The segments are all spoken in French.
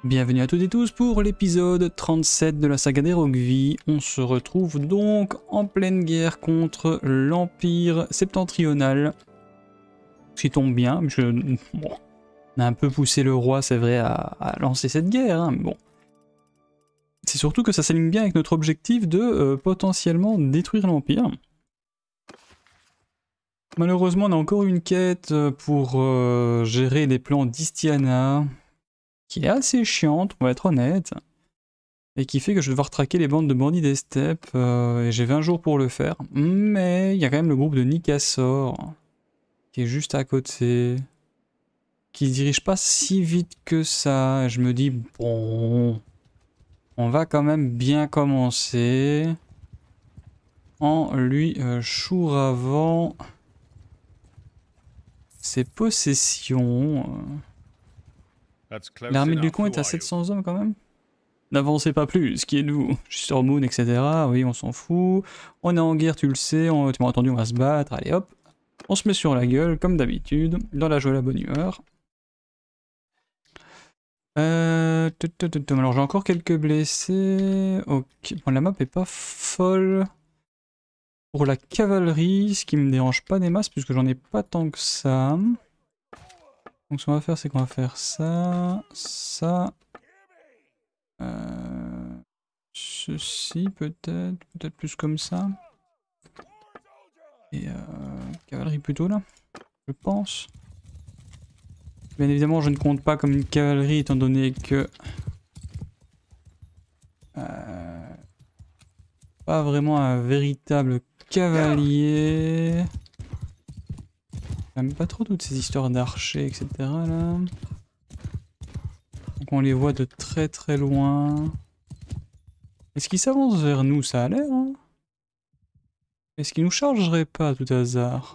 Bienvenue à toutes et tous pour l'épisode 37 de la saga d'Erogvi. On se retrouve donc en pleine guerre contre l'Empire septentrional. Ce qui tombe bien, bon, on a un peu poussé le roi, c'est vrai, à lancer cette guerre, hein, mais bon. C'est surtout que ça s'aligne bien avec notre objectif de potentiellement détruire l'Empire. Malheureusement, on a encore une quête pour gérer les plans d'Istiana, qui est assez chiante, on va être honnête, et qui fait que je vais devoir traquer les bandes de bandits des steppes, et j'ai 20 jours pour le faire. Mais il y a quand même le groupe de Nikassor, qui est juste à côté, qui se dirige pas si vite que ça, et je me dis, bon, on va quand même bien commencer en lui chouravant ses possessions. L'armée de Lucon est à 700 hommes quand même. N'avancez pas plus, qui êtes-vous? Je suis sur Moon, etc. Oui, on s'en fout. On est en guerre, tu le sais. Tu m'as entendu, on va se battre. Allez hop. On se met sur la gueule, comme d'habitude. Dans la joie et la bonne humeur. Alors j'ai encore quelques blessés. Ok. Bon, la map est pas folle. Pour la cavalerie, ce qui me dérange pas des masses, puisque j'en ai pas tant que ça. Donc ce qu'on va faire, c'est qu'on va faire ça, ça, ceci peut-être plus comme ça. Et cavalerie plutôt là, je pense. Bien évidemment, je ne compte pas comme une cavalerie étant donné que pas vraiment un véritable cavalier. J'aime pas trop toutes ces histoires d'archers, etc. là. Donc on les voit de très très loin. Est-ce qu'ils s'avancent vers nous? Ça a l'air, hein? Est-ce qu'ils nous chargeraient pas à tout hasard?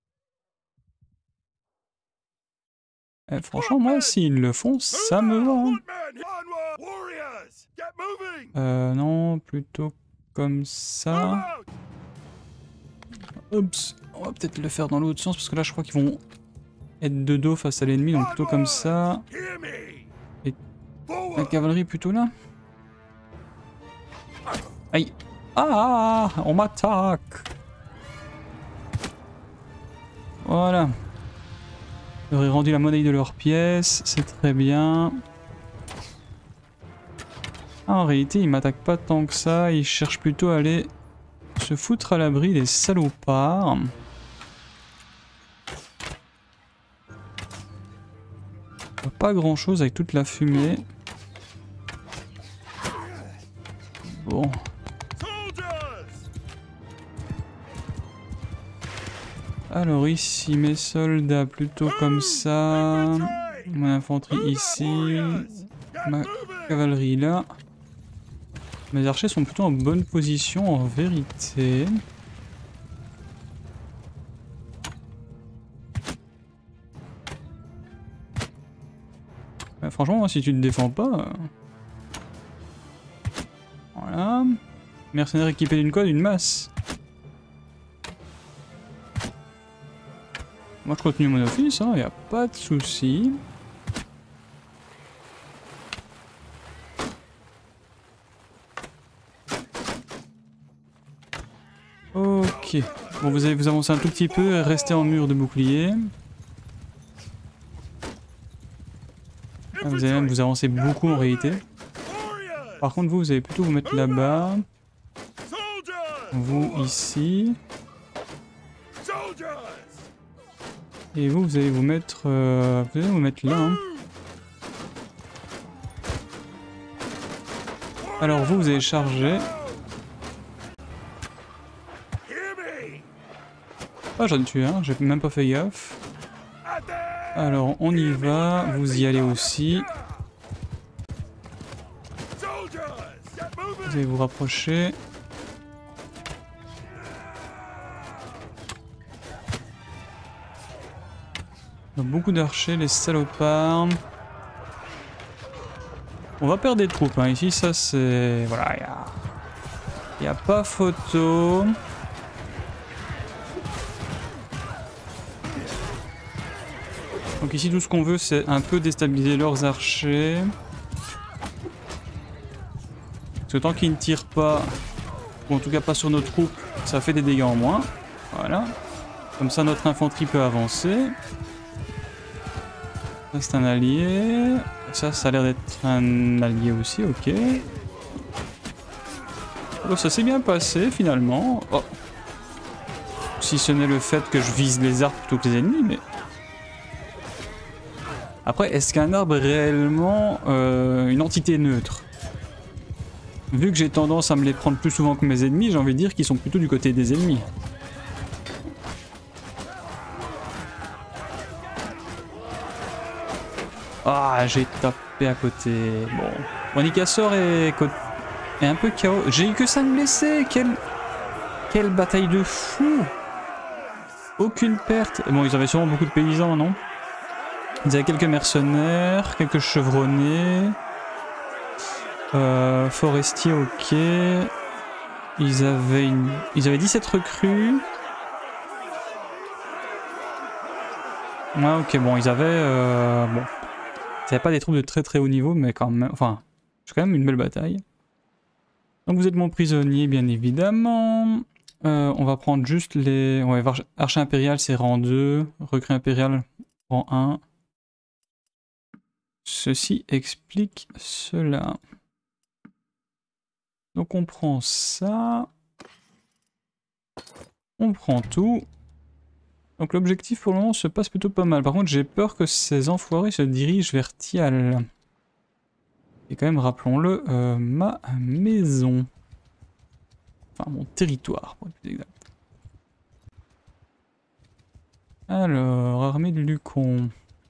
Franchement, moi, s'ils le font, ça me va. Hein. Non, plutôt comme ça. Oups. On va peut-être le faire dans l'autre sens parce que là je crois qu'ils vont être de dos face à l'ennemi, donc plutôt comme ça. Et la cavalerie plutôt là. Aïe. Ah, on m'attaque. Voilà. J'aurais rendu la monnaie de leurs pièces, c'est très bien. Ah, en réalité ils m'attaquent pas tant que ça, ils cherchent plutôt à aller se foutre à l'abri des salopards. Pas grand chose avec toute la fumée. Bon. Alors ici mes soldats plutôt comme ça. Mon infanterie ici. Ma cavalerie là. Mes archers sont plutôt en bonne position en vérité. Franchement, si tu te défends pas... Voilà. Mercenaires équipés d'une quoi? D'une masse. Moi je continue mon office, hein, y a pas de souci. Ok. Bon, vous allez vous avancer un tout petit peu et rester en mur de bouclier. Vous allez même vous avancer beaucoup en réalité. Par contre vous allez plutôt vous mettre là-bas. Vous ici. Et vous allez vous mettre là. Hein. Alors vous allez charger. Ah j'en ai tué un, j'ai même pas fait gaffe. Alors on y va, vous y allez aussi. Vous allez vous rapprocher. Donc, beaucoup d'archers, les salopards. On va perdre des troupes, hein. Ici ça c'est... Voilà, il n'y a pas photo. Donc ici tout ce qu'on veut c'est un peu déstabiliser leurs archers. que tant qu'il ne tire pas, ou en tout cas pas sur nos troupes, ça fait des dégâts en moins. Voilà. Comme ça notre infanterie peut avancer. Ça c'est un allié. Ça a l'air d'être un allié aussi, ok. Oh, ça s'est bien passé finalement. Oh. Si ce n'est le fait que je vise les arbres plutôt que les ennemis, mais... Après, est-ce qu'un arbre est réellement une entité neutre? Vu que j'ai tendance à me les prendre plus souvent que mes ennemis, j'ai envie de dire qu'ils sont plutôt du côté des ennemis. Ah, j'ai tapé à côté. Bon. Mon Nicassor est un peu KO. J'ai eu que 5 blessés. Quelle bataille de fou. Aucune perte. Bon, ils avaient sûrement beaucoup de paysans, non? Ils avaient quelques mercenaires, quelques chevronnés. Forestiers, ok. Ils avaient 17 recrues. Ouais, ok, bon, ils avaient... bon. Ils n'avaient pas des troupes de très très haut niveau, mais quand même... Enfin, c'est quand même une belle bataille. Donc vous êtes mon prisonnier, bien évidemment. On va prendre juste les... Ouais, archer impérial, c'est rang 2. Recrue impérial, rang 1. Ceci explique cela. Donc on prend ça. On prend tout. Donc l'objectif pour le moment se passe plutôt pas mal. Par contre j'ai peur que ces enfoirés se dirigent vers Thial. Et quand même, rappelons-le, ma maison. Enfin mon territoire pour être plus exact. Alors, armée de Lucon.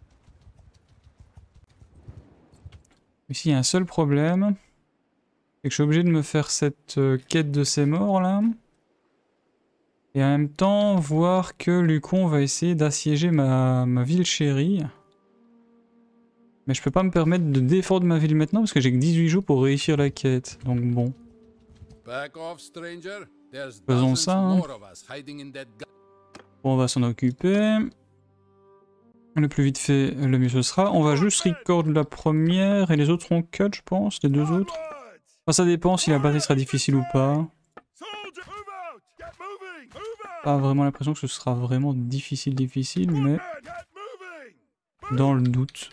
Ici il y a un seul problème. C'est que je suis obligé de me faire cette quête de ces morts là. Et en même temps, voir que Lucon va essayer d'assiéger ma ville chérie. Mais je peux pas me permettre de défendre ma ville maintenant parce que j'ai que 18 jours pour réussir la quête. Donc bon. Faisons ça. Hein. Bon, on va s'en occuper. Le plus vite fait, le mieux ce sera. On va juste record la première et les autres seront cut, je pense, les deux autres. Enfin, ça dépend si la bataille sera difficile ou pas. Pas vraiment l'impression que ce sera vraiment difficile, mais dans le doute.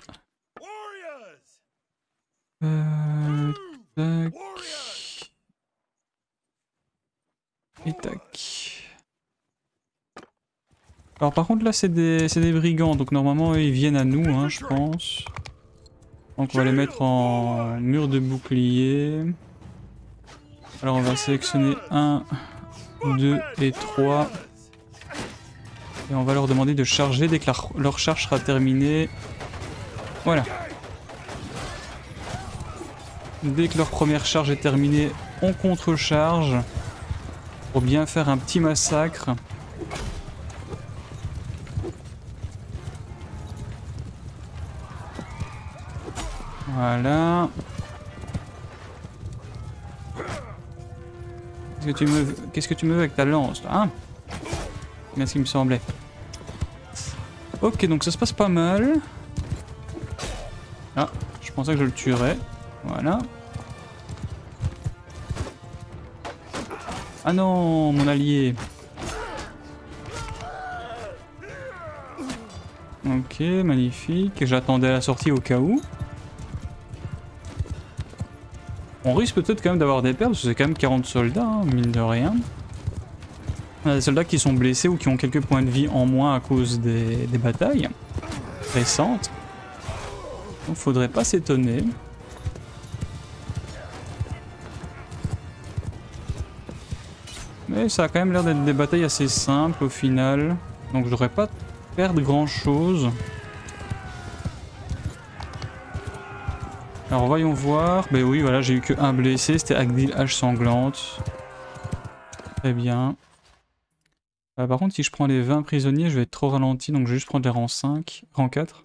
Tac. Et tac. Alors par contre là c'est des brigands, donc normalement ils viennent à nous, hein, je pense. Donc on va les mettre en mur de bouclier. Alors on va sélectionner 1, 2 et 3. Et on va leur demander de charger dès que leur charge sera terminée. Voilà. Dès que leur première charge est terminée, on contre-charge. Pour bien faire un petit massacre. Voilà. Qu'est-ce que tu me veux avec ta lance, hein? C'est bien ce qui me semblait. Ok, donc ça se passe pas mal. Ah, je pensais que je le tuerais. Voilà. Ah non, mon allié. Ok, magnifique. J'attendais la sortie au cas où. On risque peut-être quand même d'avoir des pertes, parce que c'est quand même 40 soldats, hein, mine de rien. On a des soldats qui sont blessés ou qui ont quelques points de vie en moins à cause des batailles récentes. Donc faudrait pas s'étonner. Mais ça a quand même l'air d'être des batailles assez simples au final. Donc je devrais pas perdre grand chose. Alors voyons voir. Ben oui, voilà, j'ai eu que un blessé. C'était Agdil Hache Sanglante. Très bien. Par contre, si je prends les 20 prisonniers, je vais être trop ralenti. Donc je vais juste prendre les rangs 5, rang 4.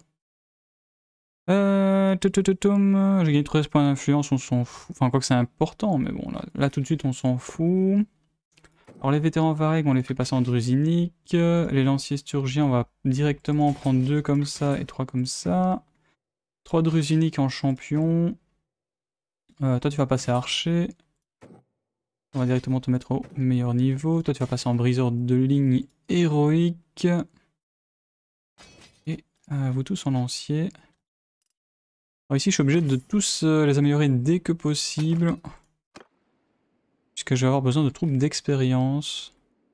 J'ai gagné 13 points d'influence, on s'en fout. Enfin, quoi que c'est important, mais bon, là tout de suite, on s'en fout. Alors les vétérans Vareg, on les fait passer en drusinique. Les lanciers sturgiens, on va directement en prendre 2 comme ça et 3 comme ça. 3 drusiniques en champion. Toi tu vas passer archer. On va directement te mettre au meilleur niveau. Toi, tu vas passer en briseur de ligne héroïque. Et vous tous en lancier. Alors ici, je suis obligé de tous les améliorer dès que possible. Puisque je vais avoir besoin de troupes d'expérience.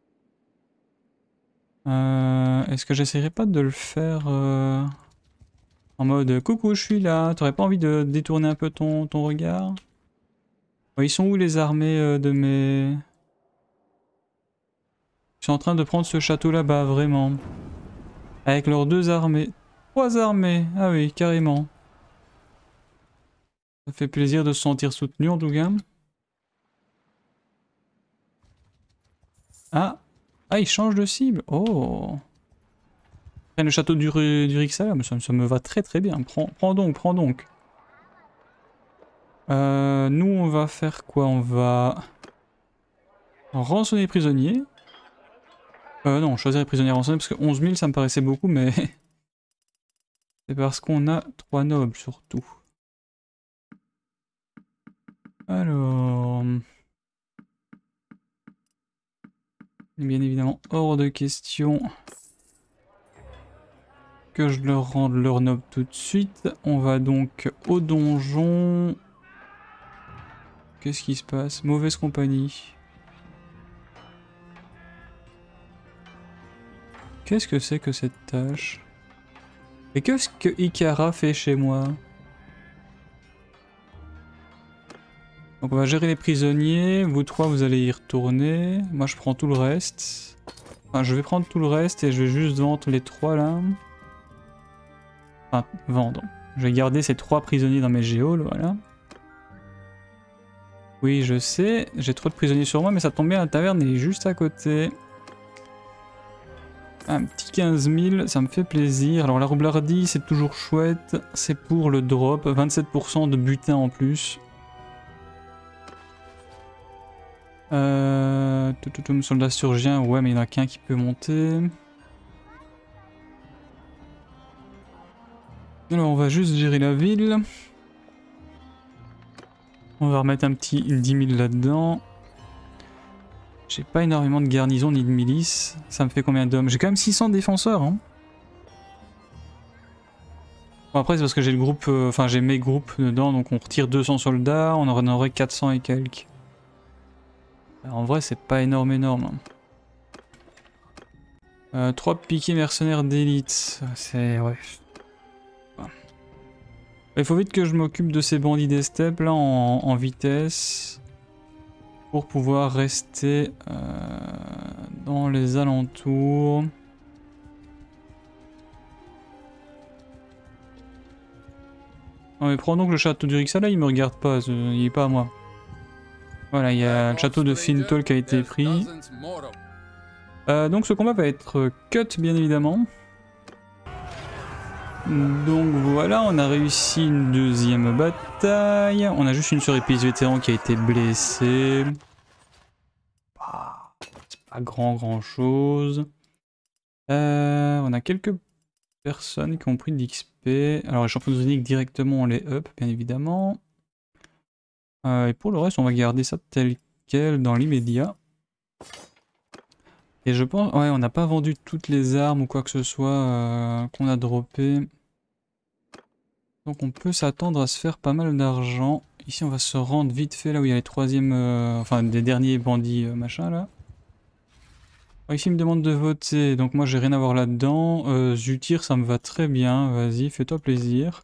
Est-ce que j'essaierai pas de le faire en mode coucou, je suis là. T'aurais pas envie de détourner un peu ton regard? Ils sont où les armées de mes... Ils sont en train de prendre ce château là-bas, vraiment. Avec leurs 2 armées. 3 armées, ah oui, carrément. Ça fait plaisir de se sentir soutenu en tout cas. Ah, ils changent de cible. Oh. Le château du Rixala, ça me va très très bien. Prends donc. Nous on va faire quoi? On va rançonner les prisonniers. Non, choisir les prisonniers rançonnés parce que 11 000 ça me paraissait beaucoup, mais c'est parce qu'on a 3 nobles surtout. Alors... Bien évidemment, hors de question que je leur rende leur noble tout de suite. On va donc au donjon. Qu'est-ce qui se passe? Mauvaise compagnie. Qu'est-ce que c'est que cette tâche? Et qu'est-ce que Ikara fait chez moi? Donc on va gérer les prisonniers. Vous 3 vous allez y retourner. Moi je prends tout le reste. Enfin je vais prendre tout le reste et je vais juste vendre les 3 là. Enfin vendre. Je vais garder ces 3 prisonniers dans mes géoles, voilà. Oui je sais, j'ai trop de prisonniers sur moi mais ça tombe bien, la taverne est juste à côté. Un petit 15 000, ça me fait plaisir. Alors la roublardie c'est toujours chouette. C'est pour le drop, 27% de butin en plus. Soldat surgien, ouais mais il n'y en a qu'un qui peut monter. Alors on va juste gérer la ville. On va remettre un petit 10 000 là-dedans. J'ai pas énormément de garnison ni de milice. Ça me fait combien d'hommes? J'ai quand même 600 défenseurs. Hein. Bon après c'est parce que j'ai le groupe, enfin j'ai mes groupes dedans, donc on retire 200 soldats, on en aurait 400 et quelques. En vrai c'est pas énorme. 3 piquets mercenaires d'élite, c'est... ouais. Il faut vite que je m'occupe de ces bandits des steppes là en vitesse. Pour pouvoir rester dans les alentours. Non mais prends donc le château du Rixala, il me regarde pas, il est pas à moi. Voilà, il y a le château de Fintol qui a été pris. Donc ce combat va être cut bien évidemment. Donc voilà, on a réussi une 2e bataille. On a juste une surépise vétéran qui a été blessée. C'est pas grand chose. On a quelques personnes qui ont pris de l'XP. Alors les champions uniques directement on les up bien évidemment. Et pour le reste on va garder ça tel quel dans l'immédiat. Et je pense... ouais on n'a pas vendu toutes les armes ou quoi que ce soit qu'on a droppé. Donc on peut s'attendre à se faire pas mal d'argent. Ici on va se rendre vite fait là où il y a les 3e... enfin des derniers bandits machin là. Ici il me demande de voter, donc moi j'ai rien à voir là-dedans. Zutir ça me va très bien, vas-y fais-toi plaisir.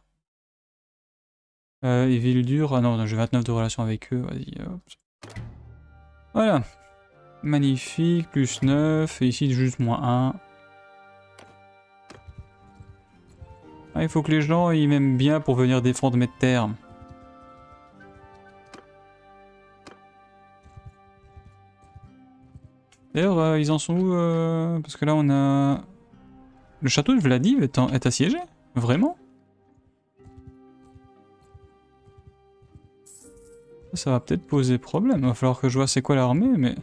Et Vildur, ah non j'ai 29 de relation avec eux, vas-y hop. Voilà. Magnifique, plus 9, et ici juste moins 1. Ah, il faut que les gens ils m'aiment bien pour venir défendre mes terres. D'ailleurs, ils en sont où parce que là on a... Le château de Vladiv est assiégé? Vraiment? Ça va peut-être poser problème. Il va falloir que je vois c'est quoi l'armée, mais...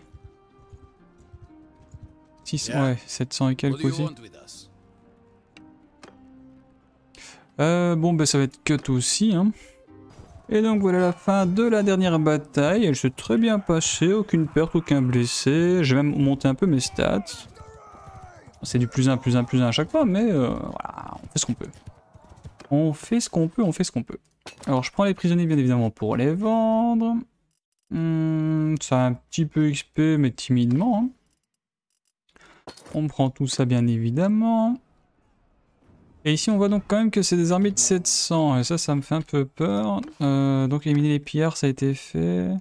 600, ouais, 700 et quelques aussi. Bon, bah ça va être cut aussi. Hein. Et donc voilà la fin de la dernière bataille. Elle s'est très bien passée, aucune perte, aucun blessé. J'ai même monté un peu mes stats. C'est du +1, +1, +1 à chaque fois, mais voilà, on fait ce qu'on peut. On fait ce qu'on peut, on fait ce qu'on peut. Alors je prends les prisonniers bien évidemment pour les vendre. Ça a un petit peu XP mais timidement. Hein. On prend tout ça bien évidemment. Et ici on voit donc quand même que c'est des armées de 700 et ça me fait un peu peur. Donc éliminer les pillards ça a été fait.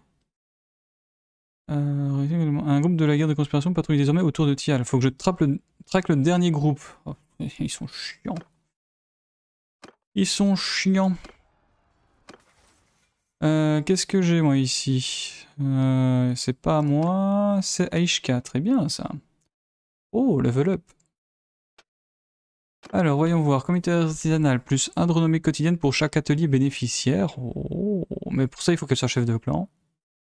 Un groupe de la guerre de conspiration patrouille désormais autour de Thial. Faut que je traque le dernier groupe. Oh, ils sont chiants. Ils sont chiants. Qu'est-ce que j'ai moi ici? C'est pas moi, c'est Aishka, très bien ça. Oh, level up. Alors voyons voir, comité artisanal plus 1 de renommée quotidienne pour chaque atelier bénéficiaire. Oh, mais pour ça il faut qu'elle soit chef de clan.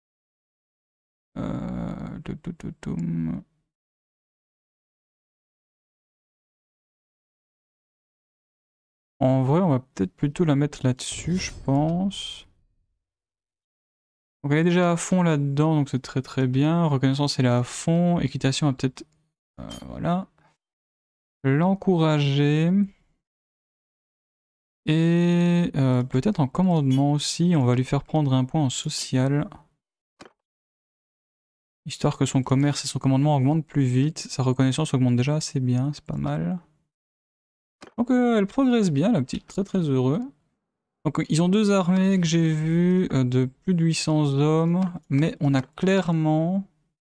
En vrai on va peut-être plutôt la mettre là-dessus je pense. Donc elle est déjà à fond là-dedans, donc c'est très très bien. Reconnaissance elle est à fond. Équitation, on va peut-être... voilà. L'encourager. Et peut-être en commandement aussi, on va lui faire prendre un point en social. Histoire que son commerce et son commandement augmentent plus vite. Sa reconnaissance augmente déjà assez bien, c'est pas mal. Donc elle progresse bien la petite, très très heureux. Donc ils ont deux armées que j'ai vues de plus de 800 hommes, mais on a clairement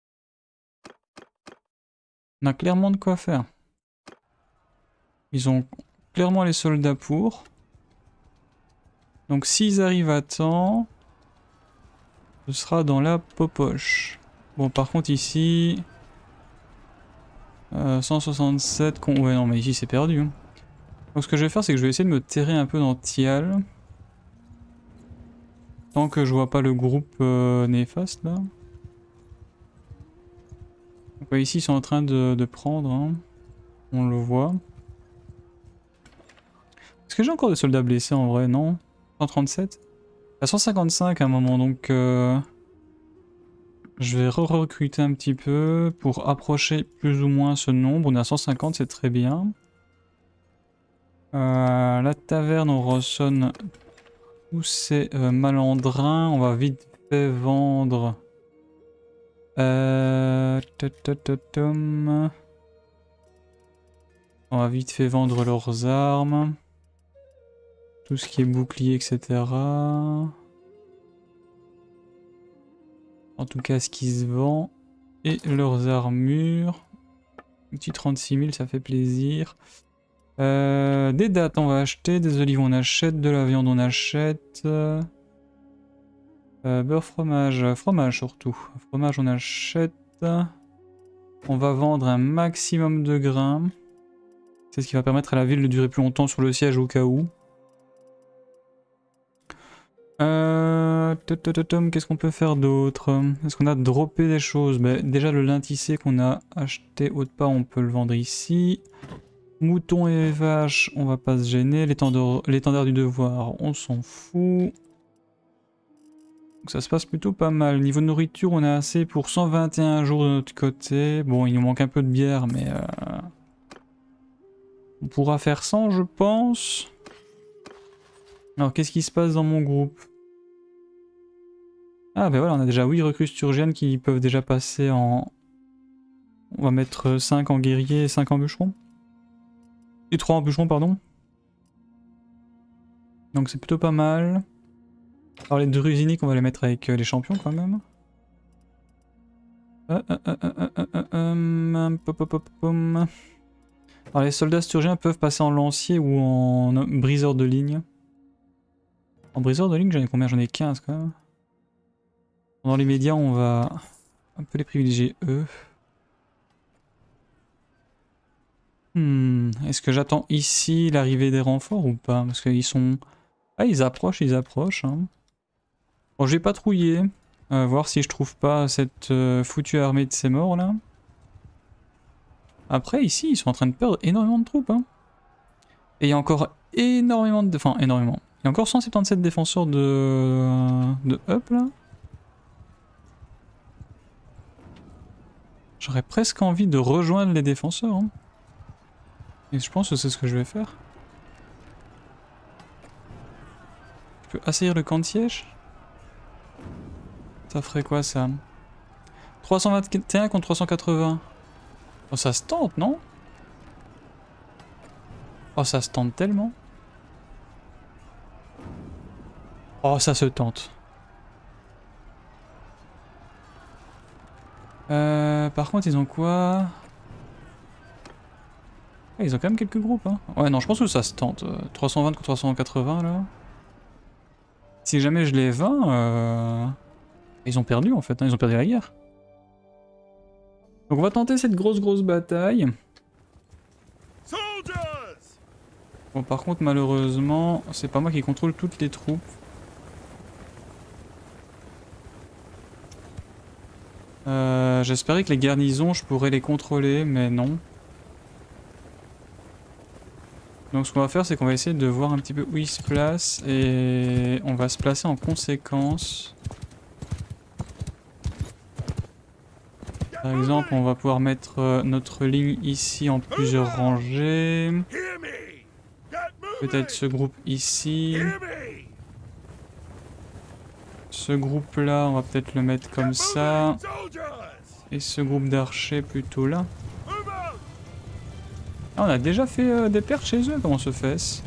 de quoi faire. Ils ont clairement les soldats pour. Donc s'ils arrivent à temps, ce sera dans la popoche. Bon par contre ici... 167... Ouais non mais ici c'est perdu. Hein. Donc ce que je vais faire c'est que je vais essayer de me terrer un peu dans Thial. Tant que je vois pas le groupe néfaste là. Donc ouais, ici ils sont en train de prendre. Hein. On le voit. Est-ce que j'ai encore des soldats blessés en vrai? Non. 137? À 155 à un moment donc... je vais recruter un petit peu pour approcher plus ou moins ce nombre. On est à 150, c'est très bien. La taverne, on ressonne tous ces malandrins. On va vite fait vendre. On va vite fait vendre leurs armes. Tout ce qui est bouclier, etc. En tout cas, ce qui se vend. Et leurs armures. Petit 36 000, ça fait plaisir. Des dattes, on va acheter. Des olives, on achète. De la viande, on achète. Beurre, fromage. Fromage surtout. Fromage, on achète. On va vendre un maximum de grains. C'est ce qui va permettre à la ville de durer plus longtemps sur le siège au cas où. Qu'est-ce qu'on peut faire d'autre? Est-ce qu'on a droppé des choses? Déjà le lin tissé qu'on a acheté haut de pas, on peut le vendre ici. Moutons et vaches, on va pas se gêner. L'étendard du devoir, on s'en fout. Donc ça se passe plutôt pas mal. Niveau nourriture, on a assez pour 121 jours de notre côté. Bon, il nous manque un peu de bière, mais... on pourra faire 100, je pense. Alors, qu'est-ce qui se passe dans mon groupe? Ah ben voilà, on a déjà 8 recrues sturgiennes qui peuvent déjà passer en... On va mettre 5 en guerrier et 5 en bûcheron. Et 3 en bûcheron, pardon. Donc c'est plutôt pas mal. Alors les drusiniques, on va les mettre avec les champions quand même. Alors les soldats sturgiens peuvent passer en lancier ou en briseur de ligne. En briseur de ligne, j'en ai combien? J'en ai 15 quand même. Dans les médias, on va un peu les privilégier eux. Est-ce que j'attends ici l'arrivée des renforts ou pas? Parce qu'ils sont... Ah, ils approchent, Hein. Bon, je vais patrouiller, voir si je trouve pas cette foutue armée de ces morts là. Après, ici, ils sont en train de perdre énormément de troupes. Hein. Et il y a encore énormément de... Enfin, énormément. Il y a encore 177 défenseurs de up là. J'aurais presque envie de rejoindre les défenseurs. Hein. Et je pense que c'est ce que je vais faire. Je peux assaillir le camp de siège. Ça ferait quoi ça? 321 contre 380. Oh ça se tente non? Oh ça se tente tellement. Oh ça se tente. Par contre ils ont quoi? Ah, ils ont quand même quelques groupes hein. Ouais non je pense que ça se tente. 320 contre 380 là. Si jamais je les vains, ils ont perdu en fait, hein. Ils ont perdu la guerre. Donc on va tenter cette grosse bataille. Bon par contre malheureusement c'est pas moi qui contrôle toutes les troupes. J'espérais que les garnisons je pourrais les contrôler mais non. Donc ce qu'on va faire c'est qu'on va essayer de voir un petit peu où ils se placent et on va se placer en conséquence. Par exemple on va pouvoir mettre notre ligne ici en plusieurs rangées. Peut-être ce groupe ici. Ce groupe là on va peut-être le mettre comme ça. Et ce groupe d'archers plutôt là. Ah, on a déjà fait des pertes chez eux, comment se fait-ce?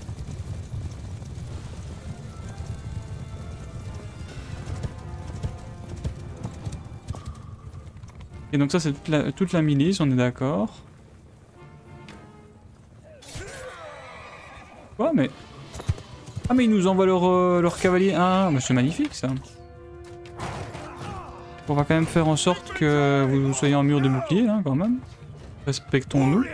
Et donc ça c'est toute la milice, on est d'accord. Quoi mais... Ah mais ils nous envoient leur cavalier. Ah mais c'est magnifique ça. On va quand même faire en sorte que vous soyez en mur de bouclier hein, quand même. Respectons-nous.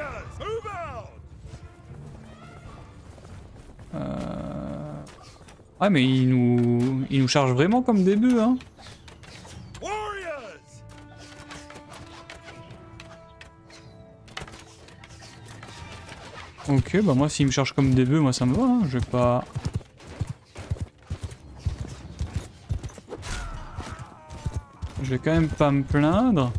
Ah mais ils nous chargent vraiment comme des bœufs hein. Ok bah moi s'ils me chargent comme des bœufs moi ça me va hein. Je vais pas... Je vais quand même pas me plaindre.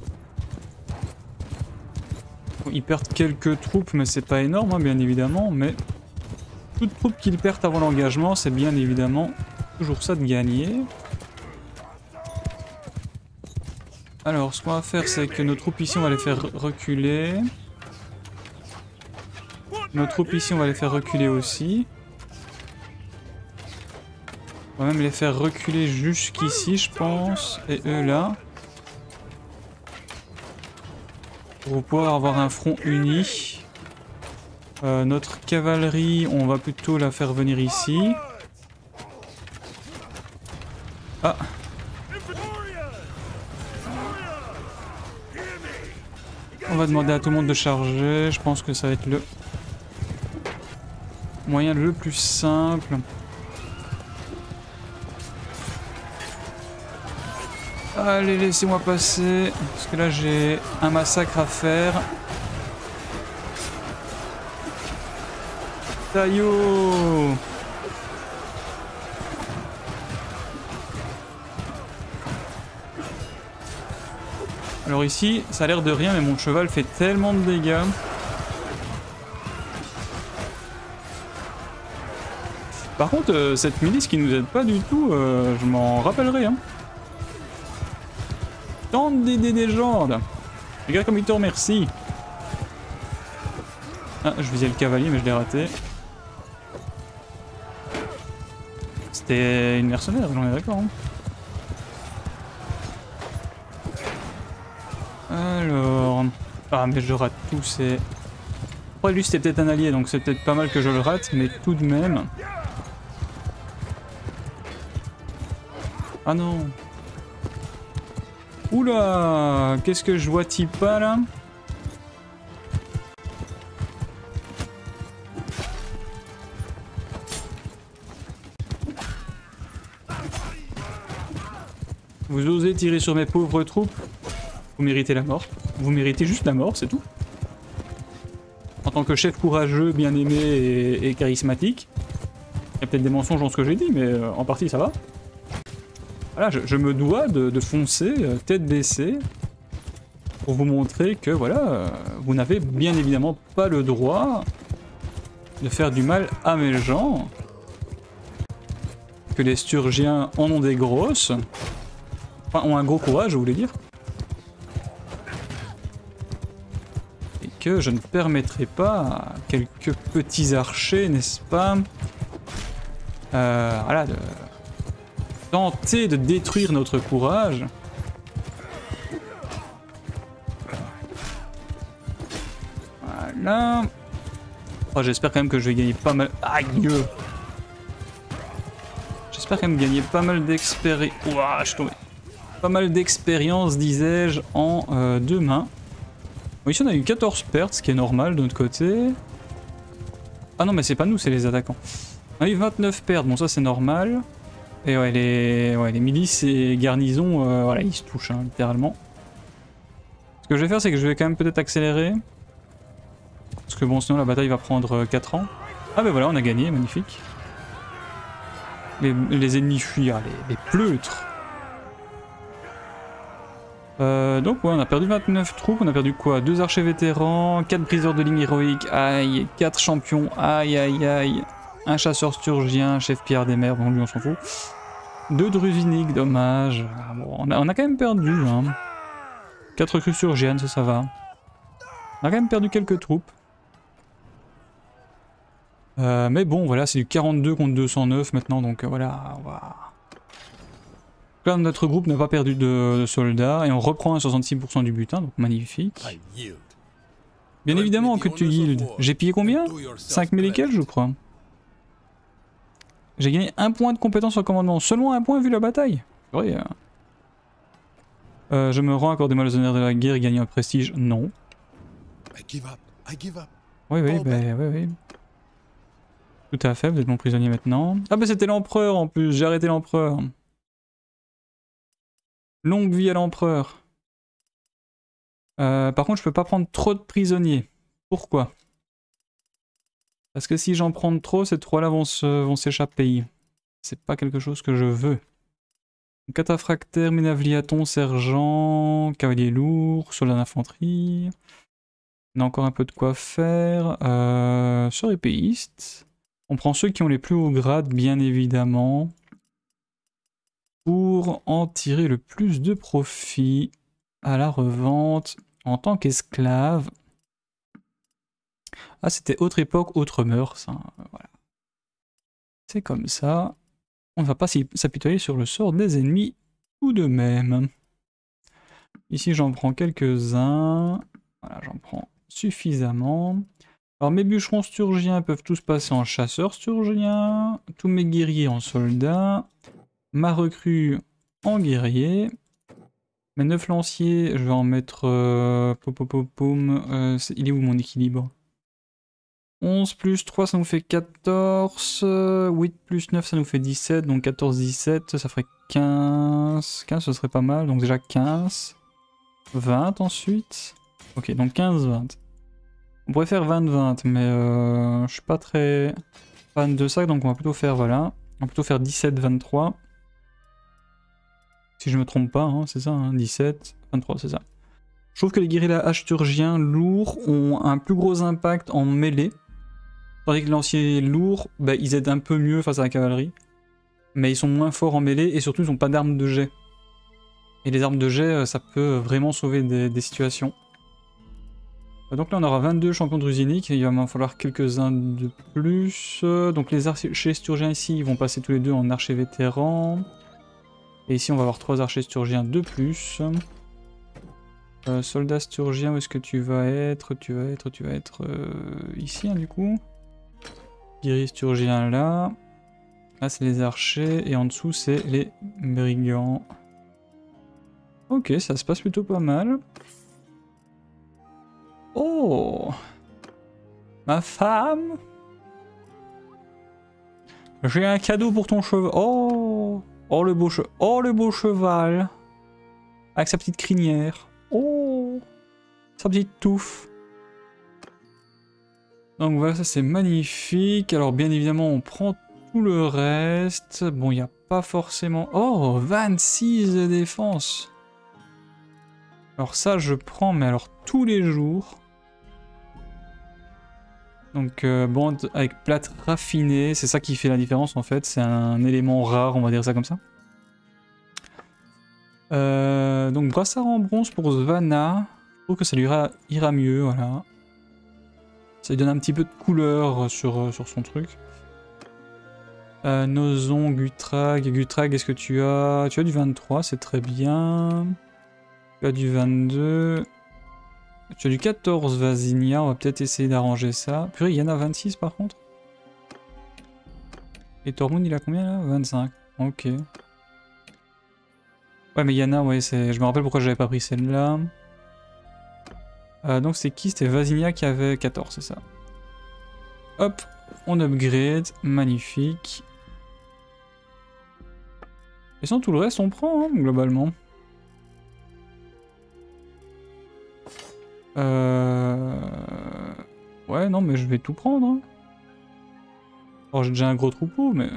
Bon, ils perdent quelques troupes mais c'est pas énorme hein, bien évidemment mais... Toute troupe qu'ils perdent avant l'engagement, c'est bien évidemment toujours ça de gagner. Alors, ce qu'on va faire, c'est que nos troupes ici, on va les faire reculer. Nos troupes ici, on va les faire reculer aussi. On va même les faire reculer jusqu'ici, je pense. Et eux là. Pour pouvoir avoir un front uni. Notre cavalerie, on va plutôt la faire venir ici. Ah. On va demander à tout le monde de charger. Je pense que ça va être le moyen le plus simple. Allez, laissez-moi passer. Parce que là, j'ai un massacre à faire. Taillot. Alors ici, ça a l'air de rien, mais mon cheval fait tellement de dégâts. Par contre, cette milice qui nous aide pas du tout, je m'en rappellerai. Hein. Tente d'aider des gens. Regarde comme il te remercie. Ah, je visais le cavalier, mais je l'ai raté. C'était une mercenaire, on est d'accord. Hein. Alors... Ah mais je rate tout, c'est... Après lui c'était peut-être un allié, donc c'est peut-être pas mal que je le rate, mais tout de même... Ah non. Oula, qu'est-ce que je vois pas là? Vous osez tirer sur mes pauvres troupes? Vous méritez la mort. Vous méritez juste la mort, c'est tout. En tant que chef courageux, bien aimé et charismatique. y a peut-être des mensonges dans ce que j'ai dit, mais en partie ça va. Voilà, je me dois de foncer tête baissée pour vous montrer que voilà, vous n'avez bien évidemment pas le droit de faire du mal à mes gens. Que les Sturgiens en ont des grosses. Enfin, ont un gros courage, je voulais dire. Et que je ne permettrai pas à quelques petits archers, n'est-ce pas, voilà, de tenter de détruire notre courage. Voilà. Oh, j'espère quand même que je vais gagner pas mal... Aïe! J'espère quand même gagner pas mal d'expérience... Ouah, je suis tombé. Pas mal d'expérience, disais-je, en 2 mains. Bon, ici on a eu 14 pertes, ce qui est normal de notre côté. Ah non, mais c'est pas nous, c'est les attaquants. On a eu 29 pertes, bon ça c'est normal. Et ouais, les milices et garnisons, voilà, ils se touchent, hein, littéralement. Ce que je vais faire, c'est que je vais quand même peut-être accélérer. Parce que bon, sinon la bataille va prendre 4 ans. Ah ben voilà, on a gagné, magnifique. Les ennemis fuient, ah, les pleutres. Donc ouais, on a perdu 29 troupes, on a perdu quoi? 2 archers vétérans, 4 briseurs de ligne héroïques, aïe, 4 champions, aïe aïe aïe. Un chasseur sturgien, chef pierre des mers, bon lui on s'en fout. 2 drusiniques, dommage. Bon, on a quand même perdu, hein. 4 recrues sturgiennes, ça va. On a quand même perdu quelques troupes. Mais bon, voilà, c'est du 42 contre 209 maintenant, donc voilà, on va... Là, notre groupe n'a pas perdu de soldats, et on reprend à 66% du butin, donc magnifique. Bien évidemment que tu yields. J'ai pillé combien? 5000 et quelques, je crois. J'ai gagné 1 point de compétence en commandement, seulement 1 point vu la bataille. Oui, je me rends, accordez-moi les honneurs de la guerre et gagner un prestige. Non. Oui, oui, ben oui. Tout à fait, vous êtes mon prisonnier maintenant. Ah bah c'était l'empereur en plus, j'ai arrêté l'empereur. Longue vie à l'empereur. Par contre je peux pas prendre trop de prisonniers. Pourquoi? Parce que si j'en prends trop, ces 3 là vont s'échapper. C'est pas quelque chose que je veux. Cataphractaire, Ménavliaton, sergent, cavalier lourd, soldat d'infanterie. On a encore un peu de quoi faire. Sur épéiste. On prend ceux qui ont les plus hauts grades, bien évidemment. Pour en tirer le plus de profit à la revente en tant qu'esclave. Ah, c'était autre époque, autre mœurs. Hein, voilà. C'est comme ça. On ne va pas s'apitoyer sur le sort des ennemis tout de même. Ici, j'en prends quelques-uns. Voilà, j'en prends suffisamment. Alors, mes bûcherons sturgiens peuvent tous passer en chasseurs sturgiens. Tous mes guerriers en soldats. Ma recrue en guerrier. Mes 9 lanciers, je vais en mettre... il est où mon équilibre? 11 plus 3, ça nous fait 14. 8 plus 9, ça nous fait 17. Donc 14, 17, ça ferait 15. 15, ce serait pas mal. Donc déjà 15. 20 ensuite. Ok, donc 15, 20. On pourrait faire 20, 20, mais je suis pas très fan de ça. Donc on va plutôt faire, voilà. On va plutôt faire 17, 23. Si je me trompe pas, hein, c'est ça, hein, 17, 23, c'est ça. Je trouve que les guérillas asturgiens lourds ont un plus gros impact en mêlée. Tandis que les lanciers lourds, bah, ils aident un peu mieux face à la cavalerie. Mais ils sont moins forts en mêlée et surtout ils n'ont pas d'armes de jet. Et les armes de jet, ça peut vraiment sauver des situations. Donc là on aura 22 champions drusiniques, il va m'en falloir quelques-uns de plus. Donc les archers sturgiens ici, ils vont passer tous les deux en archers vétérans. Et ici on va avoir 3 archers sturgiens de plus. Soldat sturgien, où est-ce que tu vas être? Tu vas être ici, hein, du coup. Guerrier sturgien là. Là c'est les archers et en dessous c'est les brigands. Ok, ça se passe plutôt pas mal. Oh, ma femme, j'ai un cadeau pour ton cheval. Oh, oh le beau cheval avec sa petite crinière. Oh, sa petite touffe. Donc voilà, ça c'est magnifique. Alors bien évidemment on prend tout le reste, bon, il n'y a pas forcément... Oh, 26 de défense. Alors ça, je prends, mais alors tous les jours. Donc, bande avec plate raffinée, c'est ça qui fait la différence en fait. C'est un élément rare, on va dire ça comme ça. Donc, brassard en bronze pour Svanna. Je trouve que ça lui ira mieux, voilà. Ça lui donne un petit peu de couleur sur son truc. Nozon, Gutrag. Gutrag, est-ce que tu as... Tu as du 23, c'est très bien. Tu as du 22. Tu as du 14, Vasinia. On va peut-être essayer d'arranger ça. Purée, il y en a 26 par contre. Et Tormund, il a combien là? 25. Ok. Ouais, mais Yana, ouais, je me rappelle pourquoi j'avais pas pris celle-là. Donc c'est qui? C'était Vasinia qui avait 14, c'est ça. Hop, on upgrade. Magnifique. Et sans tout le reste, on prend, hein, globalement. Ouais, non, mais je vais tout prendre. Hein. Alors, j'ai déjà un gros troupeau, mais...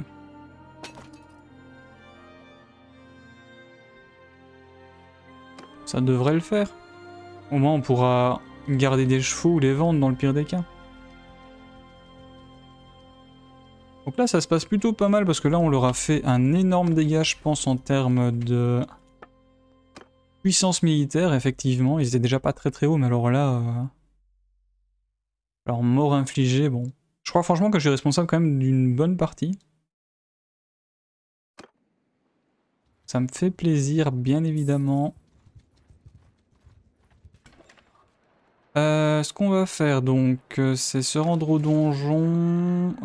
ça devrait le faire. Au moins, on pourra garder des chevaux ou les vendre dans le pire des cas. Donc là, ça se passe plutôt pas mal parce que là, on leur a fait un énorme dégât, je pense, en termes de puissance militaire, effectivement. Ils étaient déjà pas très très hauts, mais alors là... Alors, mort infligée, bon. Je crois franchement que je suis responsable quand même d'une bonne partie. Ça me fait plaisir, bien évidemment. Ce qu'on va faire donc, c'est se rendre au donjon,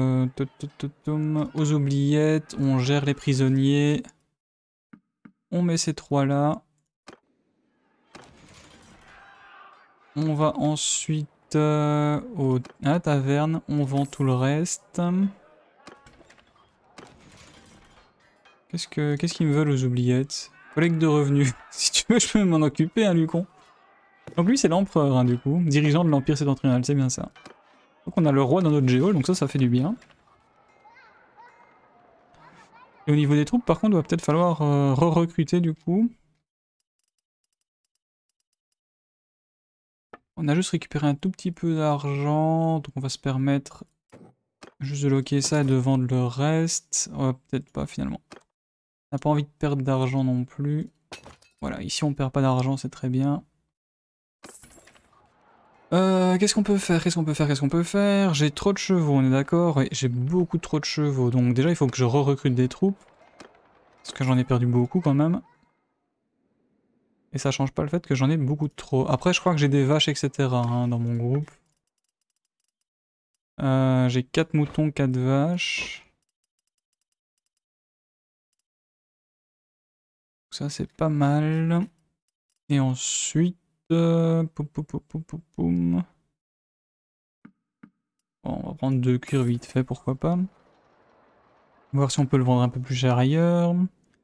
aux oubliettes, on gère les prisonniers, on met ces trois là. On va ensuite à la taverne, on vend tout le reste. Qu'est-ce qu'ils me veulent aux oubliettes? Collecte de revenus. Si tu veux, je peux m'en occuper, hein, Lucon. Donc lui, c'est l'empereur, hein, du coup. Dirigeant de l'Empire septentrional, c'est bien ça. Donc on a le roi dans notre géol, donc ça fait du bien. Et au niveau des troupes, par contre, il va peut-être falloir re-recruter, du coup. On a juste récupéré un tout petit peu d'argent, donc on va se permettre juste de loquer ça et de vendre le reste. Peut-être pas, finalement. On n'a pas envie de perdre d'argent non plus. Voilà, ici on perd pas d'argent, c'est très bien. Qu'est-ce qu'on peut faire? Qu'est-ce qu'on peut faire? J'ai trop de chevaux, on est d'accord? Oui, j'ai beaucoup trop de chevaux. Donc déjà, il faut que je re-recrute des troupes. Parce que j'en ai perdu beaucoup quand même. Et ça change pas le fait que j'en ai beaucoup de trop. Après, je crois que j'ai des vaches, etc. hein, dans mon groupe. J'ai 4 moutons, 4 vaches. Ça, c'est pas mal. Et ensuite... Bon, on va prendre 2 cuirs vite fait, pourquoi pas. Voir si on peut le vendre un peu plus cher ailleurs.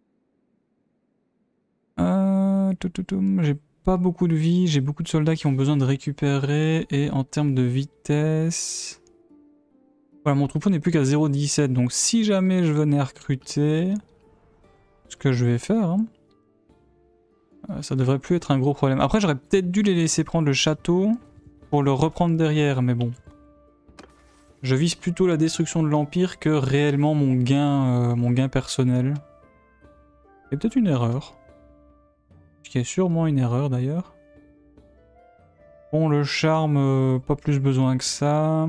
J'ai pas beaucoup de vie, j'ai beaucoup de soldats qui ont besoin de récupérer. Et en termes de vitesse... Voilà, mon troupeau n'est plus qu'à 0,17. Donc si jamais je venais à recruter... Ce que je vais faire... Hein, ça devrait plus être un gros problème. Après, j'aurais peut-être dû les laisser prendre le château pour le reprendre derrière, mais bon. Je vise plutôt la destruction de l'Empire que réellement mon gain personnel. C'est peut-être une erreur. Ce qui est sûrement une erreur d'ailleurs. Bon, le charme, pas plus besoin que ça.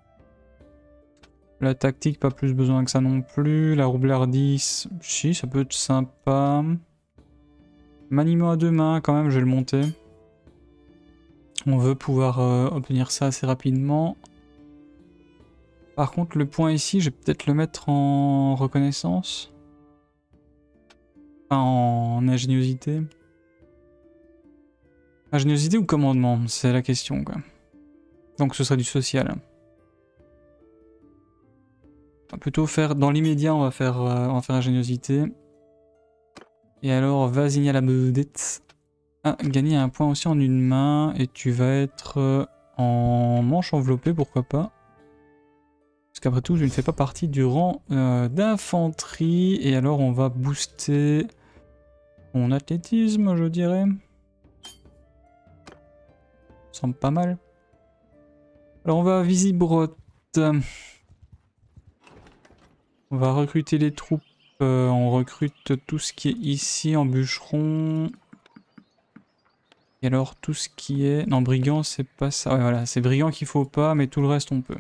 La tactique, pas plus besoin que ça non plus. La roublardise, si, ça peut être sympa. Maniement à deux mains, quand même, je vais le monter. On veut pouvoir obtenir ça assez rapidement. Par contre, le point ici, je vais peut-être le mettre en reconnaissance. Enfin, en ingéniosité. Ingéniosité ou commandement, c'est la question, quoi. Donc ce sera du social. On va plutôt faire, dans l'immédiat, on va faire ingéniosité. Et alors, vas-y à la bedette. Ah, gagner un point aussi en une main. Et tu vas être en manche enveloppée, pourquoi pas. Parce qu'après tout, je ne fais pas partie du rang d'infanterie. Et alors, on va booster mon athlétisme, je dirais. Ça semble pas mal. Alors, on va à Visibrot. On va recruter les troupes. On recrute tout ce qui est ici en bûcheron. Et alors, tout ce qui est... Non, brigand, c'est pas ça. Ouais, voilà, c'est brigand qu'il faut pas, mais tout le reste, on peut.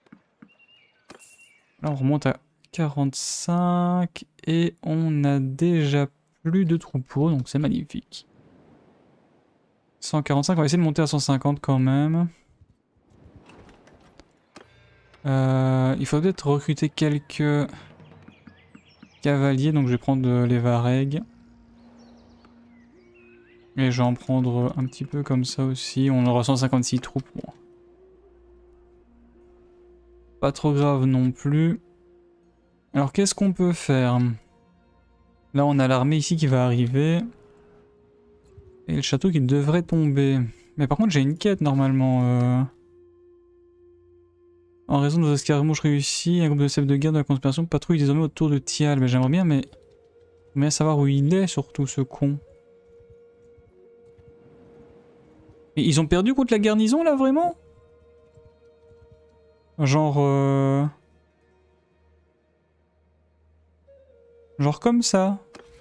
Là, on remonte à 45 et on a déjà plus de troupeaux, donc c'est magnifique. 145, on va essayer de monter à 150 quand même. Il faut peut-être recruter quelques cavaliers, donc je vais prendre les Varègues. Et je vais en prendre un petit peu comme ça aussi, on aura 156 troupes. Bon. Pas trop grave non plus. Alors qu'est-ce qu'on peut faire? Là on a l'armée ici qui va arriver. Et le château qui devrait tomber. Mais par contre j'ai une quête normalement. En raison de vos escarmouches réussies, un groupe de chefs de guerre de la conspiration patrouille désormais autour de Thial. Mais j'aimerais bien savoir où il est surtout ce con. Mais ils ont perdu contre la garnison là vraiment? Genre genre comme ça.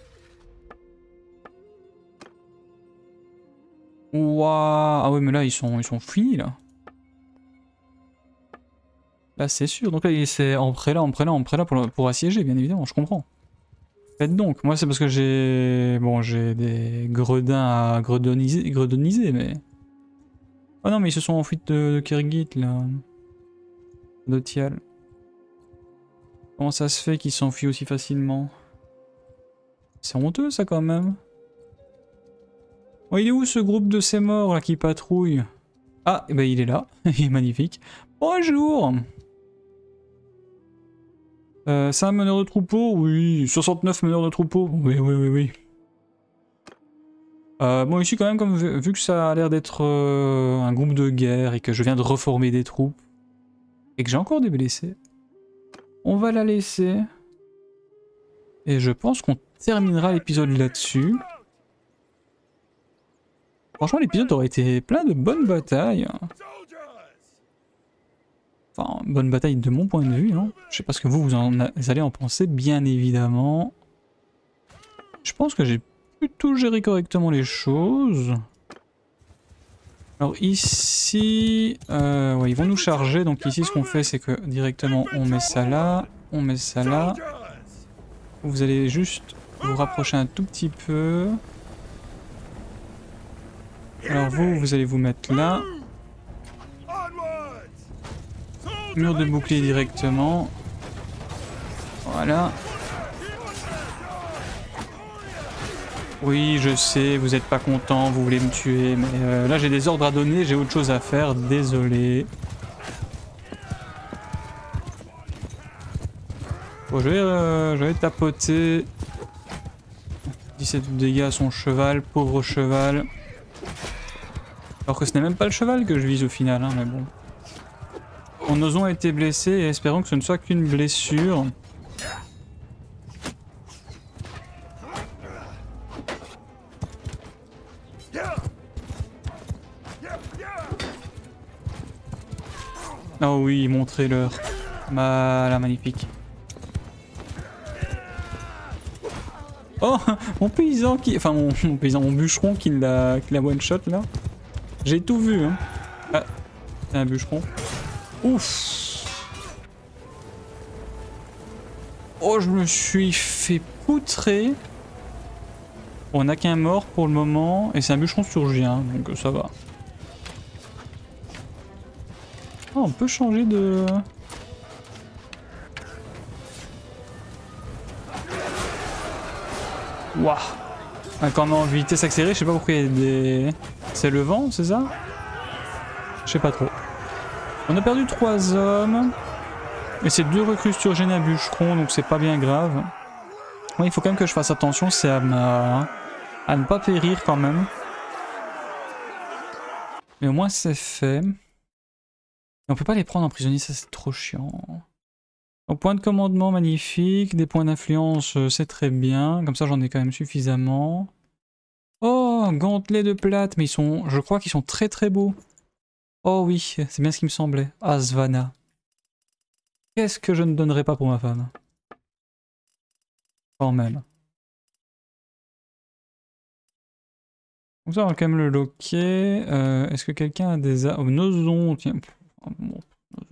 Waouh. Ah ouais mais là ils sont finis là. Là c'est sûr. Donc là c'est en prélat pour assiéger bien évidemment, je comprends. Faites donc. Moi c'est parce que j'ai... Bon j'ai des gredins à gredoniser mais... Oh non mais ils se sont enfuis de Kirgit là. De Thial. Comment ça se fait qu'ils s'enfuient aussi facilement? C'est honteux ça quand même. Oh, il est où ce groupe de ces morts là qui patrouille? Ah, et ben il est là, il est magnifique. Bonjour. 5 meneurs de troupeau, oui. 69 meneurs de troupeau, oui. Bon ici quand même, comme vu que ça a l'air d'être un groupe de guerre et que je viens de reformer des troupes, et que j'ai encore des blessés, on va la laisser. Et je pense qu'on terminera l'épisode là-dessus. Franchement, l'épisode aurait été plein de bonnes batailles. Enfin, bonne bataille de mon point de vue. Hein. Je sais pas ce que vous allez en penser, bien évidemment. Je pense que j'ai plutôt géré correctement les choses. Alors ici, ouais, ils vont nous charger. Donc ici, ce qu'on fait, c'est que directement, on met ça là. On met ça là. Vous allez juste vous rapprocher un tout petit peu. Alors vous allez vous mettre là. Mur de bouclier directement. Voilà. Oui, je sais, vous êtes pas content, vous voulez me tuer, mais là j'ai des ordres à donner, j'ai autre chose à faire, désolé. Bon, je vais tapoter. 17 dégâts à son cheval, pauvre cheval. Alors que ce n'est même pas le cheval que je vise au final, hein, mais bon. Nos os ont été blessés et espérons que ce ne soit qu'une blessure. Oh oui, montrez-leur. Voilà, magnifique. Oh, mon paysan qui... Enfin, mon bûcheron qui l'a one-shot, là. J'ai tout vu, hein. Ah, c'est un bûcheron. Ouf. Oh, je me suis fait poutrer. On n'a qu'un mort pour le moment. Et c'est un bûcheron surgien, donc ça va. Oh, on peut changer de... Waouh. Quand on est en vitesse accélérée, je sais pas pourquoi il y a des... C'est le vent, c'est ça? Je sais pas trop. On a perdu 3 hommes. Et c'est 2 recrues surgènes à bûcheron, donc c'est pas bien grave. Ouais, il faut quand même que je fasse attention, c'est à ne pas périr quand même. Mais au moins c'est fait. Et on peut pas les prendre en prisonnier, ça c'est trop chiant. Donc, point de commandement magnifique, des points d'influence c'est très bien, comme ça j'en ai quand même suffisamment. Oh, gantelets de plate, mais ils sont, je crois qu'ils sont très très beaux. Oh oui, c'est bien ce qui me semblait. Ah, Svana. Qu'est-ce que je ne donnerais pas pour ma femme? Quand même. Donc ça, on va quand même le loquer. Est-ce que quelqu'un a des... Oh, Nozon, tiens. Oh, bon,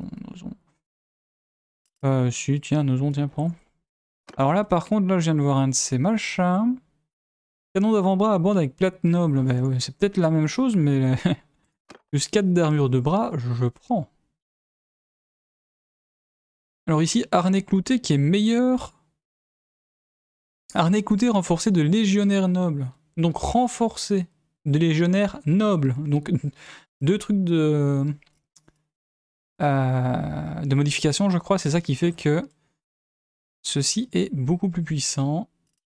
Nozon. Si, tiens, Nozon, tiens, prends. Alors là, par contre, là, je viens de voir un de ces machins. Canon d'avant-bras à bande avec plate noble. Bah ouais, c'est peut-être la même chose, mais... Plus 4 d'armure de bras, je prends. Alors ici, harnais clouté qui est meilleur. Harnais clouté renforcé de légionnaire noble. Donc renforcé de légionnaire noble. Donc deux trucs de modification, je crois. C'est ça qui fait que ceci est beaucoup plus puissant.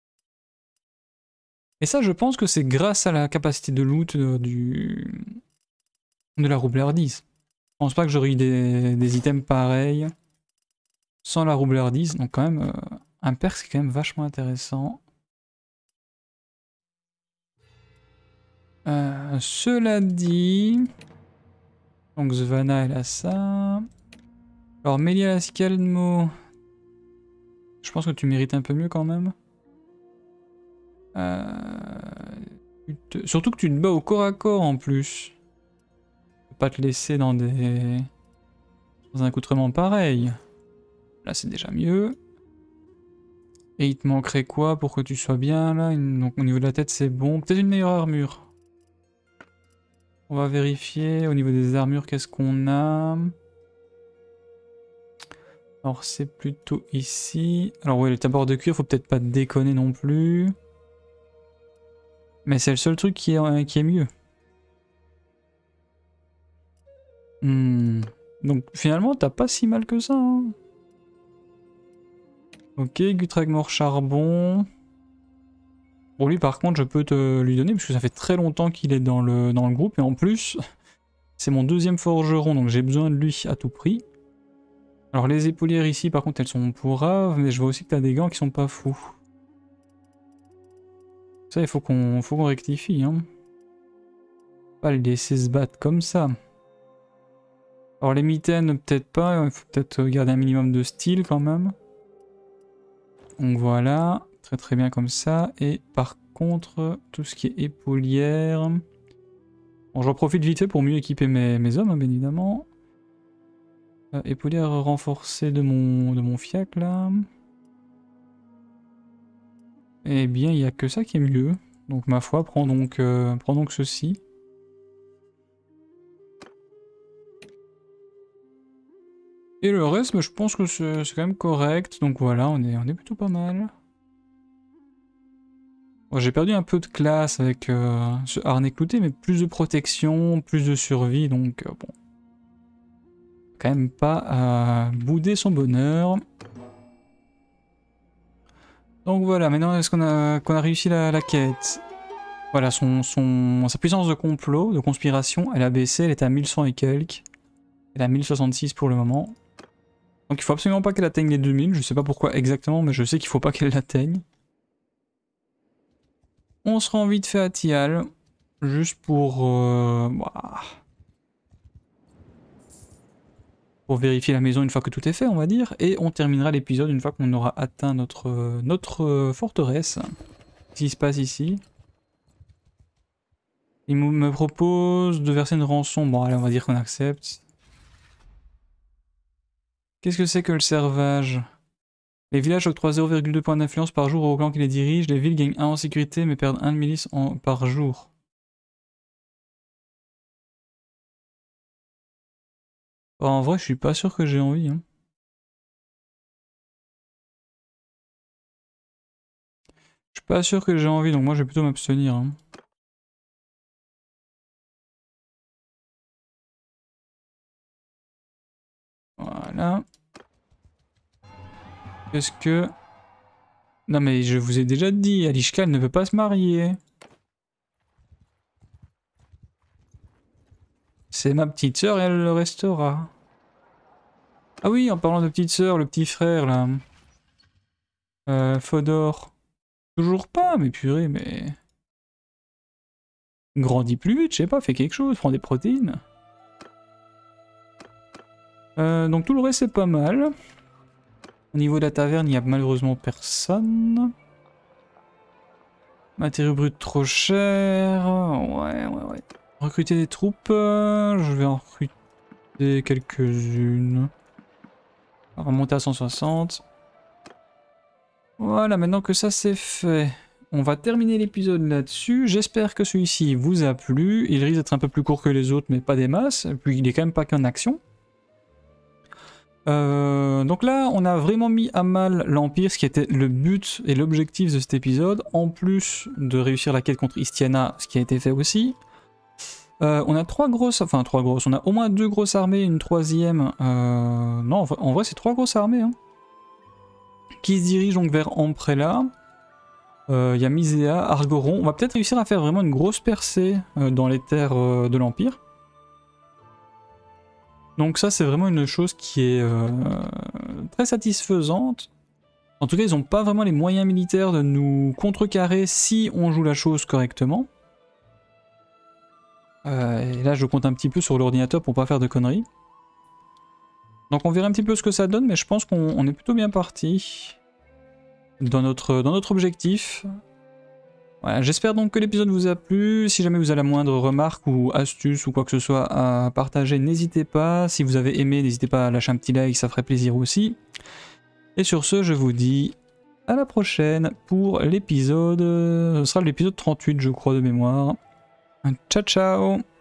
Et ça, je pense que c'est grâce à la capacité de loot de la roublardise. Je pense pas que j'aurais eu des items pareils sans la roublardise. Donc quand même, un perk c'est quand même vachement intéressant. Cela dit... Donc Svana elle a ça. Alors Mélias Calmo... Je pense que tu mérites un peu mieux quand même. Surtout que tu te bats au corps à corps en plus. Tu peux pas te laisser dans un accoutrement pareil. Là c'est déjà mieux. Et il te manquerait quoi pour que tu sois bien là? Donc au niveau de la tête c'est bon. Peut-être une meilleure armure. On va vérifier au niveau des armures qu'est-ce qu'on a. Alors c'est plutôt ici. Alors oui, le tabord de cuir, faut peut-être pas déconner non plus. Mais c'est le seul truc qui est mieux. Donc finalement t'as pas si mal que ça. Hein. Ok, Gutrag mort charbon. Pour lui par contre je peux te lui donner parce que ça fait très longtemps qu'il est dans le groupe. Et en plus c'est mon deuxième forgeron donc j'ai besoin de lui à tout prix. Alors les épaulières ici par contre elles sont pourraves, mais je vois aussi que t'as des gants qui sont pas fous. Ça il faut qu'on rectifie hein. Pas le laisser se battre comme ça. Alors les mitaines peut-être pas, il faut peut-être garder un minimum de style quand même. Donc voilà, très très bien comme ça. Et par contre tout ce qui est épaulière... Bon j'en profite vite fait pour mieux équiper mes hommes hein, bien évidemment. Épaulière renforcée de mon fiac là. Eh bien, il n'y a que ça qui est mieux. Donc, ma foi, prends donc ceci. Et le reste, je pense que c'est quand même correct. Donc voilà, on est plutôt pas mal. Bon, j'ai perdu un peu de classe avec ce harnais clouté, mais plus de protection, plus de survie. Donc bon. Quand même pas bouder son bonheur. Donc voilà, maintenant est-ce qu'on a réussi la quête? Voilà, sa puissance de complot, de conspiration, elle a baissé, elle est à 1100 et quelques. Elle est à 1066 pour le moment. Donc il faut absolument pas qu'elle atteigne les 2000, je sais pas pourquoi exactement, mais je sais qu'il faut pas qu'elle l'atteigne. On se rend vite fait à Thial, juste pour vérifier la maison une fois que tout est fait, on va dire, et on terminera l'épisode une fois qu'on aura atteint notre forteresse. Qu'est-ce qui se passe ici? Il me propose de verser une rançon, bon allez on va dire qu'on accepte. Qu'est-ce que c'est que le servage? Les villages octroient 0,2 points d'influence par jour aux clans qui les dirigent. Les villes gagnent 1 en sécurité mais perdent 1 de milice par jour. Oh, en vrai, je suis pas sûr que j'ai envie. Hein. Je suis pas sûr que j'ai envie, donc moi je vais plutôt m'abstenir. Hein. Voilà. Qu'est-ce que... Non mais je vous ai déjà dit, Alishka elle ne peut pas se marier. C'est ma petite sœur et elle le restera. Ah oui, en parlant de petite sœur, le petit frère là. Fodor. Toujours pas, mais purée, mais... Grandis plus vite, je sais pas, fais quelque chose, prends des protéines. Donc tout le reste c'est pas mal. Au niveau de la taverne, il n'y a malheureusement personne. Matériaux bruts trop cher. Ouais. Recruter des troupes. Je vais en recruter quelques-unes. On va remonter à 160. Voilà, maintenant que ça c'est fait, on va terminer l'épisode là-dessus. J'espère que celui-ci vous a plu. Il risque d'être un peu plus court que les autres, mais pas des masses. Et puis il est quand même pas qu'en action. Donc là, on a vraiment mis à mal l'Empire, ce qui était le but et l'objectif de cet épisode, en plus de réussir la quête contre Istiana, ce qui a été fait aussi. On a trois grosses, on a au moins 2 grosses armées, une troisième, non, en vrai c'est 3 grosses armées, hein, qui se dirigent donc vers Amprella. Il y a Misea, Argoron, on va peut-être réussir à faire vraiment une grosse percée dans les terres de l'Empire. Donc ça c'est vraiment une chose qui est très satisfaisante. En tout cas ils n'ont pas vraiment les moyens militaires de nous contrecarrer si on joue la chose correctement. Et là je compte un petit peu sur l'ordinateur pour pas faire de conneries. Donc on verra un petit peu ce que ça donne, mais je pense qu'on est plutôt bien parti dans notre objectif. Voilà, j'espère donc que l'épisode vous a plu. Si jamais vous avez la moindre remarque ou astuce ou quoi que ce soit à partager, n'hésitez pas. Si vous avez aimé, n'hésitez pas à lâcher un petit like, ça ferait plaisir aussi. Et sur ce, je vous dis à la prochaine pour l'épisode... Ce sera l'épisode 38, je crois, de mémoire. Ciao, ciao!